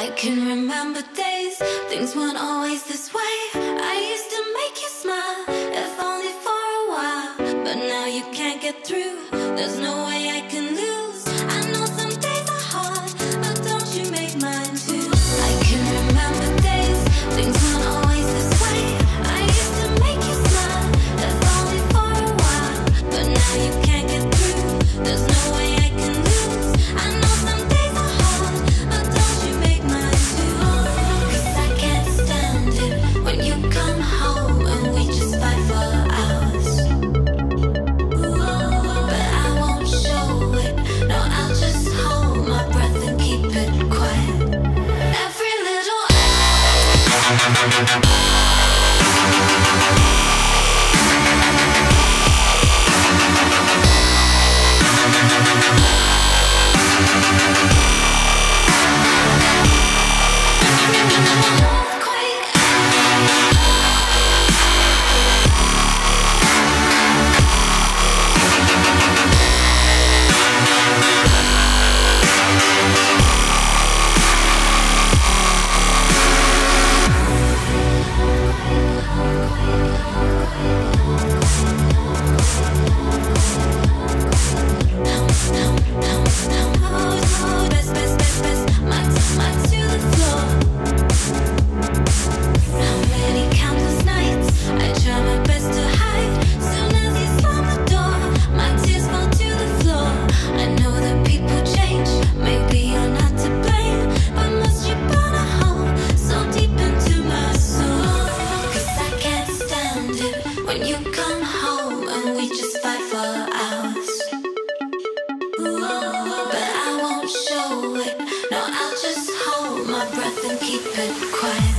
I can remember days, things weren't always this way. I used to make you smile, if only for a while. But now you can't get through, there's no way I can lose. I know some days are hard, but don't you make mine too. I can remember days, things weren't always this way. I used to make you smile, if only for a while. But now you can't get through, there's no way I can lose. I know some days are hard, but don't you make mine too. 'Cause I can't stand it when you come home and we just fight for hours. But I won't show it, no, I'll just hold my breath and keep it quiet. Every little when you come home and we just fight for hours. But I won't show it, no, I'll just hold my breath and keep it quiet.